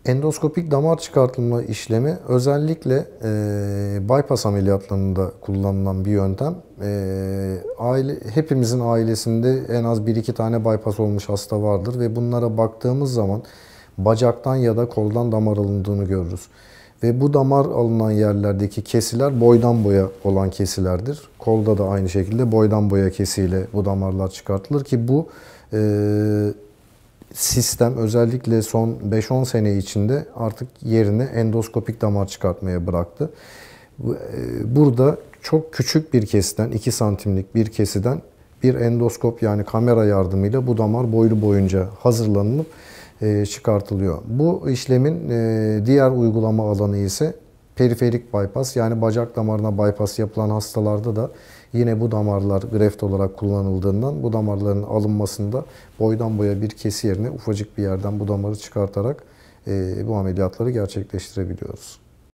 Endoskopik damar çıkartılma işlemi özellikle bypass ameliyatlarında kullanılan bir yöntem. Hepimizin ailesinde en az bir iki tane bypass olmuş hasta vardır ve bunlara baktığımız zaman bacaktan ya da koldan damar alındığını görürüz. Ve bu damar alınan yerlerdeki kesiler boydan boya olan kesilerdir. Kolda da aynı şekilde boydan boya kesiyle bu damarlar çıkartılır ki bu sistem özellikle son 5-10 sene içinde artık yerini endoskopik damar çıkartmaya bıraktı. Burada çok küçük bir kesiden, 2 santimlik bir kesiden bir endoskop yani kamera yardımıyla bu damar boylu boyunca hazırlanıp çıkartılıyor. Bu işlemin diğer uygulama alanı ise periferik bypass yani bacak damarına bypass yapılan hastalarda da yine bu damarlar greft olarak kullanıldığından bu damarların alınmasında boydan boya bir kesi yerine ufacık bir yerden bu damarı çıkartarak bu ameliyatları gerçekleştirebiliyoruz.